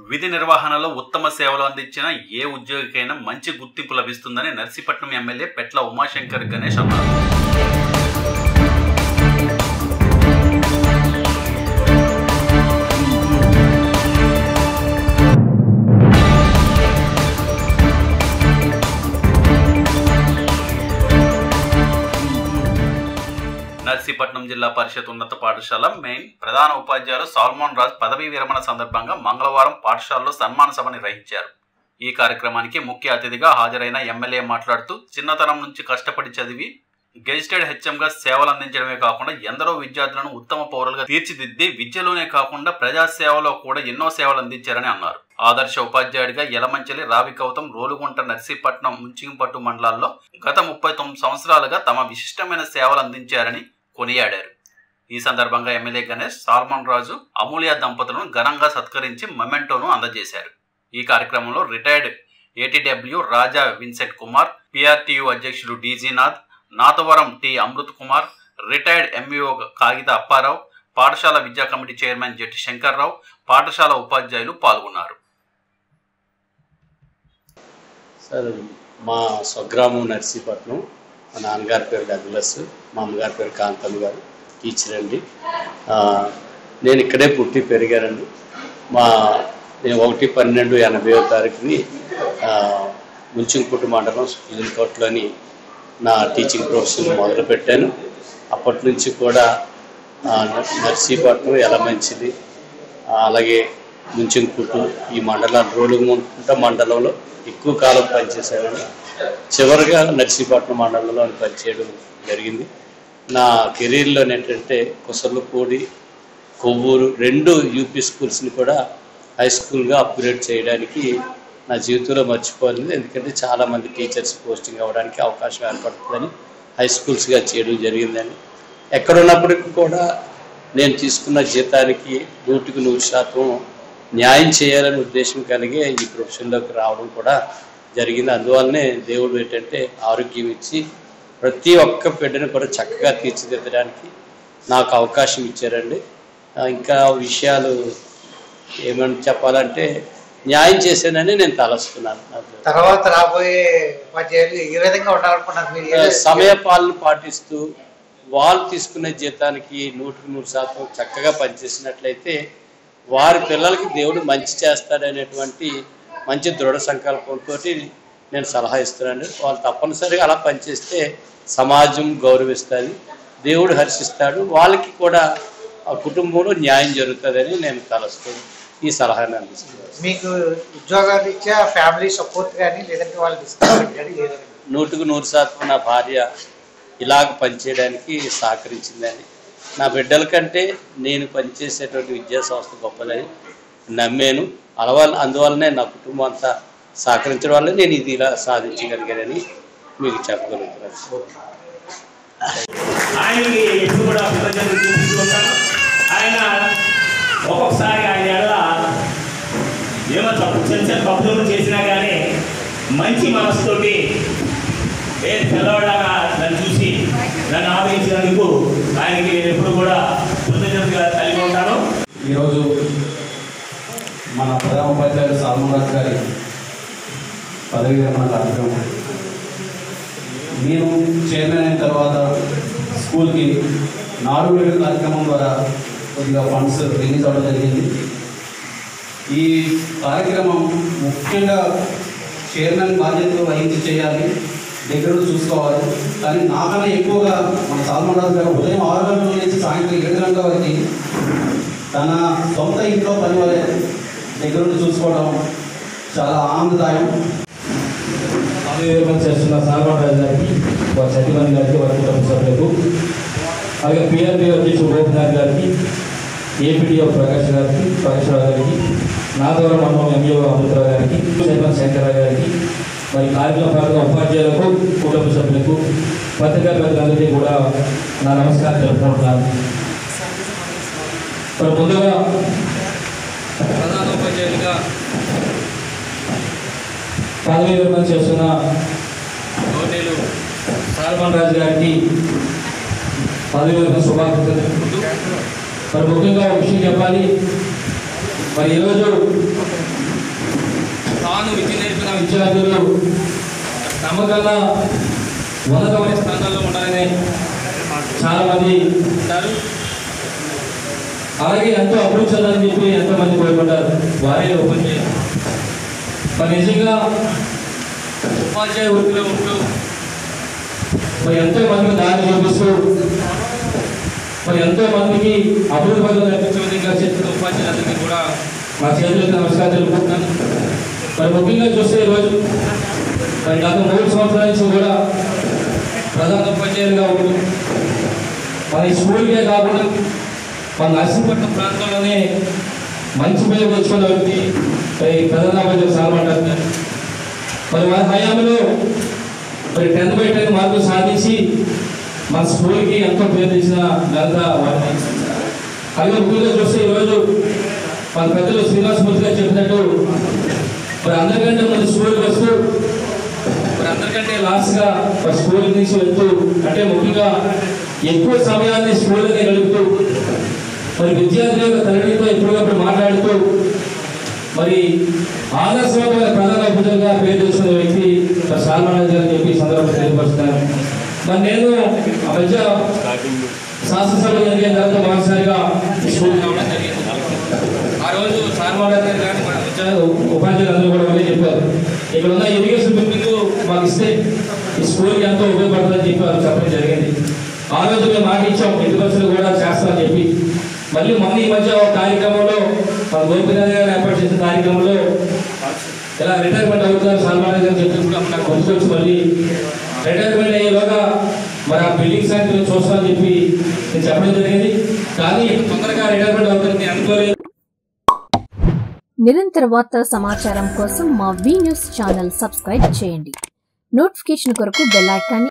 విధి నిర్వహణలో ఉత్తమ సేవలు అందించిన ఏ ఉద్యోగికైనా మంచి గుర్తింపు లభిస్తుందని నర్సీపట్నం ఎమ్మెల్యే పెట్ల ఉమాశంకర్ గణేష్ అన్నారు. నర్సీపట్నం జిల్లా పరిషత్ ఉన్నత పాఠశాల మెయిన్ ప్రధాన ఉపాధ్యాయులు సాల్మోన్ రాజ్ పదవీ విరమణ సందర్భంగా మంగళవారం పాఠశాలలో సన్మాన సభ నిర్వహించారు. ఈ కార్యక్రమానికి ముఖ్య అతిథిగా హాజరైన ఎమ్మెల్యే మాట్లాడుతూ చిన్నతనం నుంచి కష్టపడి చదివి గెజిటెడ్ హెచ్ఎంగా సేవలు అందించడమే కాకుండా ఎందరో విద్యార్థులను ఉత్తమ పౌరులుగా తీర్చిదిద్ది విద్యలోనే కాకుండా ప్రజాసేవలో కూడా ఎన్నో సేవలు అందించారని అన్నారు. ఆదర్శ ఉపాధ్యాయుడిగా యలమంచిలి, రావికౌతం, రోలుగుంట, నర్సీపట్నం, ముంచింగిపట్టు మండలాల్లో గత 39 సంవత్సరాలుగా తమ విశిష్టమైన సేవలు అందించారని కొనియాడారు. ఈ సందర్భంగా ఎమ్మెల్యే గణేష్ సాల్మన్ రాజు, అమూల్య దంపతులను ఘనంగా సత్కరించి మొమెంటోను అందజేశారు. ఈ కార్యక్రమంలో retired ATW Raja Vincent Kumar, PRTU అధ్యక్షులు డీజీనాథ్, Nathavaram T Amrit Kumar, retired MEO Kagita Apparao, పాఠశాల విద్యా కమిటీ చైర్మన్ జట్టి శంకర్రావు, పాఠశాల ఉపాధ్యాయులు పాల్గొన్నారు. సార్, మా స్వగ్రామం నర్సీపట్నం. మా నాన్నగారి పేరు డగ్లస్, మా అమ్మగారి పేరు కాంతమ్మ గారు, టీచర్ అండి. నేను ఇక్కడే పుట్టి పెరిగానండి. నేను 1/12/80 ముంచింగిపుట్టు మండలం ఇల్లుకోట్లోని నా టీచింగ్ ప్రొఫెషన్ మొదలుపెట్టాను. అప్పటి నుంచి కూడా నర్సీపట్నం, యలమంచిలి, అలాగే ముంచింగిపుట్టు ఈ మండలాలు, రోలుగుంట మండలంలో ఎక్కువ కాలం పనిచేశానండి. చివరిగా నర్సీపట్నం మండలంలో పనిచేయడం జరిగింది. నా కెరీర్లో ఏంటంటే కుసర్లపూడి, కొవ్వూరు 2 యూపీ స్కూల్స్ని కూడా హై స్కూల్గా అప్గ్రేడ్ చేయడానికి నా జీవితంలో మర్చిపోలేదు. ఎందుకంటే చాలామంది టీచర్స్ పోస్టింగ్ అవ్వడానికి అవకాశం ఏర్పడుతుందని హై స్కూల్స్గా చేయడం జరిగిందండి. ఎక్కడున్నప్పటికీ కూడా నేను తీసుకున్న జీతానికి 100% న్యాయం చేయాలనే ఉద్దేశం కలిగే ఈ ప్రొఫెషన్లోకి రావడం కూడా జరిగింది. అందువల్లనే దేవుడు ఏంటంటే ఆరోగ్యం ఇచ్చి ప్రతి ఒక్క బిడ్డను కూడా చక్కగా తీర్చిదిద్దడానికి నాకు అవకాశం ఇచ్చారండి. ఇంకా విషయాలు ఏమని చెప్పాలంటే న్యాయం చేశానని నేను తలస్తున్నాను. తర్వాత రాబోయే ఉపాధ్యాయులు ఏ విధంగా ఉండాలనుకున్నారు మీరు? సమయపాలన పాటిస్తూ వాళ్ళు తీసుకునే జీతానికి 100% చక్కగా పనిచేసినట్లయితే వారి పిల్లలకి దేవుడు మంచి చేస్తాడనేటువంటి మంచి దృఢ సంకల్పంతో నేను సలహా ఇస్తున్నాను. వాళ్ళు తప్పనిసరిగా అలా పనిచేస్తే సమాజం గౌరవిస్తుంది, దేవుడు హర్షిస్తాడు, వాళ్ళకి కూడా ఆ కుటుంబంలో న్యాయం జరుగుతుందని నేను తలస్తున్నాను. ఈ సలహాను అందిస్తున్నాను. మీకు ఉద్యోగాలు ఇచ్చా ఫ్యామిలీ సపోర్ట్ కానీ లేదంటే వాళ్ళు డిస్కౌంట్ కానీ 100% నా భార్య ఇలాగ పనిచేయడానికి సహకరించిందని, నా బిడ్డల కంటే నేను పనిచేసేటువంటి విద్యా సంస్థ గొప్పదని నమ్మాను. అందువల్లనే నా కుటుంబం అంతా సహకరించడం వల్ల నేను ఇది ఇలా సాధించగలిగానని మీకు చెప్పగలుగుతున్నాను. ఆయనకి ఎప్పుడు కూడా కృతజ్ఞతలు చూపిస్తుంటాను. ఆయన ఒక్కొక్కసారి ఆయన ఏమో చిన్న తప్పులు చేసినా కానీ మంచి మనసుతోటి పిల్లవాడగా నన్ను చూసి నన్ను ఆదరించినందుకు ఆయనకి నేను ఎప్పుడు కూడా కృతజ్ఞతగా కలిగి ఉంటాను. ఈరోజు మన ప్రధాన ఉపాధ్యాయులు సాల్మన్ రాజ్ గారి పదవీ విరమణ కార్యక్రమం. నేను చైర్మన్ అయిన తర్వాత స్కూల్కి 4 వేల కార్యక్రమం ద్వారా కొద్దిగా ఫండ్స్ రిలీజ్ అవ్వడం జరిగింది. ఈ కార్యక్రమం ముఖ్యంగా చైర్మన్ బాధ్యతలు వహించి చేయాలి, దగ్గర చూసుకోవాలి. కానీ నాకన్నా ఎక్కువగా మన సాల్మన్ రాజ్ గారు ఉదయం 6 గంటల నుంచి సాయంత్రం 7 గంటల వరకు తన సొంత ఇంట్లో పని వలె దగ్గర చూసుకోవడం చాలా ఆనందదాయం. పదవీ విరమణ చేస్తున్న సాల్మన్ రాజ్ గారికి, వారి సతీమణి గారికి, వారి కుటుంబ సభ్యులకు, అలాగే పిఆర్టీ అధ్యక్షుడు గోపినాథ్ గారికి, ఏపీడీఓ ప్రకాష్ గారికి, నాదవరం మండలం ఎంఈఓ అమృతరావు గారికి, చైర్మన్ శంకర్రావు గారికి, మరి కార్యక్రమ ఉపాధ్యాయులకు, కుటుంబ సభ్యులకు, పత్రికా ప్రతినిధులందరికీ కూడా నా నమస్కారం తెలుపుకుంటున్నాను. మరి ముందుగా ప్రధాన ఉపాధ్యాయులుగా పదవీ విరమణ చేస్తున్న గౌరవనీయులు సాల్మన్ రాజ్ గారికి పదవీ విరమణ శుభాకాంక్షలు తెలుపుకుంటూ, మరి ముఖ్యంగా ఒక విషయం చెప్పాలి. మరి ఈరోజు తాను విద్య నేర్పిన విద్యార్థులు తమకన్నా ఉన్నతమైన స్థానాల్లో ఉండాలని చాలామంది ఉంటారు. అలాగే ఎంతో అభివృద్ధి చెందాలని చెప్పి ఎంతోమంది కోరుకుంటారు. వారే ఉపాధ్యాయులు. మరి నిజంగా ఉపాధ్యాయ వృత్తిలో ఉంటూ మరి ఎంతో మందికి దారి చూపిస్తూ మరి ఎంతో మందికి అభివృద్ధి పనులు నడిపించే విధంగా చేస్తున్న ఉపాధ్యాయులందరికీ కూడా మా చేతులకు నమస్కారం తెలుపుకుంటున్నాను. మరి ముఖ్యంగా చూస్తే ఈరోజు మరి గత 3 సంవత్సరాల నుంచి కూడా ప్రధాన ఉపాధ్యాయులుగా ఉంటూ మన స్కూల్కే కాకుండా మన నర్సింపట్నం ప్రాంతంలోనే మంచి పేరు తెచ్చుకున్న వ్యక్తి మరి ప్రధాన ఉపాధ్యాయులు సాల్మన్ గారు. మరి వారి హయాంలో మరి 10th by 10 మార్కులు సాధించి మన స్కూల్కి ఎంతో పేరు తెచ్చిన ఘనత వారిని. అలాగే ముఖ్యంగా చూస్తే ఈరోజు మన పెద్దలు శ్రీనివాసమూర్తి గారు చెప్పినట్టు మరి అందరికంటే మన స్కూల్కి వస్తూ మరి అందరికంటే లాస్ట్గా మరి స్కూల్ నుంచి వెళ్తూ అంటే ముఖ్యంగా ఎక్కువ సమయాన్ని స్కూల్ని గడుపుతూ మరి విద్యార్థుల యొక్క తల్లితో ఎప్పటికప్పుడు మాట్లాడుతూ మరి ఆదర్శవంతమైన ప్రధాన ఉపాధ్యాయులుగా పేరు తెచ్చుకున్న వ్యక్తి మరి సాల్మన్ గారు అని చెప్పి సందర్భంగా తెలియపరుస్తున్నాను. మరి నేను ఆ మధ్య శాసనసభలో జరిగిన తర్వాత మొదటిసారిగా స్కూల్ రావడం జరిగింది. ఆ రోజు సాల్మన్ గారు కానీ మన ఉపాధ్యాయులు అందరూ కూడా ఒకటే చెప్పారు, ఇక్కడ ఉన్న ఇరిగేషన్ బిల్డింగ్ మాకు ఇస్తే ఈ స్కూల్కి ఎంతో ఉపయోగపడుతుందని చెప్పి వాళ్ళు చెప్పడం జరిగింది. ఆ రోజు మేము మాట ఇచ్చాం, ఎట్టి బస్సులు కూడా చేస్తామని చెప్పి. మళ్ళీ మొన్న ఈ మధ్య ఒక కార్యక్రమంలో మన గోపినాథ్ గారు ఏర్పాటు చేసిన కార్యక్రమంలో ఇలా రిటైర్మెంట్ అవుతున్నారు సాల్మన్ గారు చెప్పి కూడా నాకు గుర్తుకొచ్చి మళ్ళీ రిటైర్మెంట్ అయ్యేలోగా మరి ఆ బిల్డింగ్స్ అని చూస్తామని చెప్పి నేను చెప్పడం జరిగింది. కానీ తొందరగా రిటైర్మెంట్ అవుతుంది అనుకోలేదు. నిరంతర వార్తల సమాచారం కోసం మా వి న్యూస్ ఛానల్ సబ్స్క్రైబ్ చేయండి. నోటిఫికేషన్ కొరకు బెల్ ఐకాన్